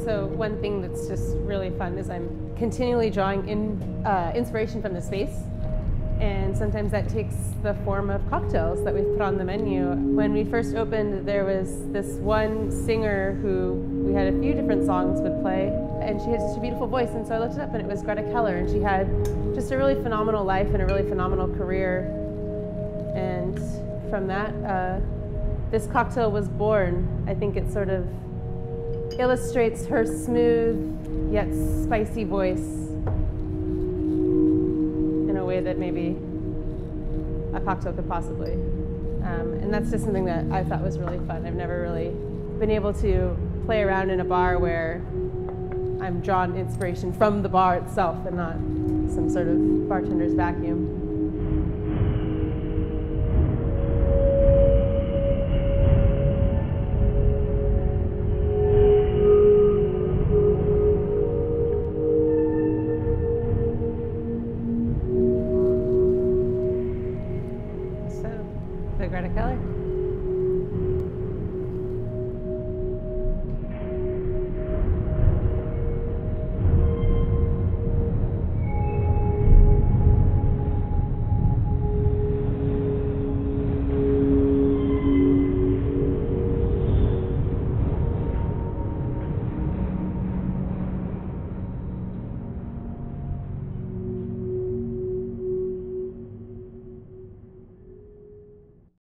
So one thing that's just really fun is I'm continually drawing inspiration from the space. And sometimes that takes the form of cocktails that we've put on the menu. When we first opened, there was this one singer who we had a few different songs would play, and she had such a beautiful voice, and so I looked it up and it was Greta Keller, and she had just a really phenomenal life and a really phenomenal career. And from that, this cocktail was born. I think it sort of illustrates her smooth yet spicy voice in a way that maybe a cocktail could possibly. And that's just something that I thought was really fun. I've never really been able to play around in a bar where I'm drawn inspiration from the bar itself and not some sort of bartender's vacuum.